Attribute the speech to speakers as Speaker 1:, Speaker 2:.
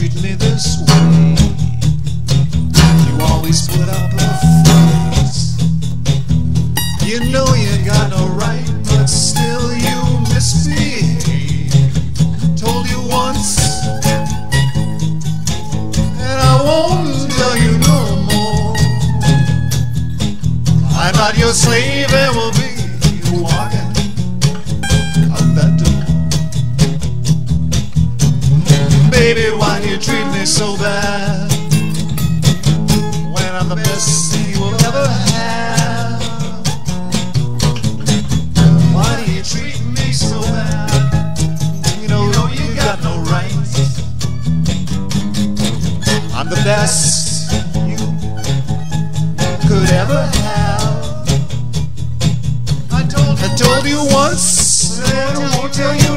Speaker 1: treat me this way? You always put up a face. You know you got no right, but still you misbehave. Told you once, and I won't tell you no more. I'm not your slave and will be walking out that door. Baby, why do you treat me so bad when I'm the best thing you will ever have? Why do you treat me so bad? You know you got no rights. I'm the best you could ever have. I told you once, and I won't tell you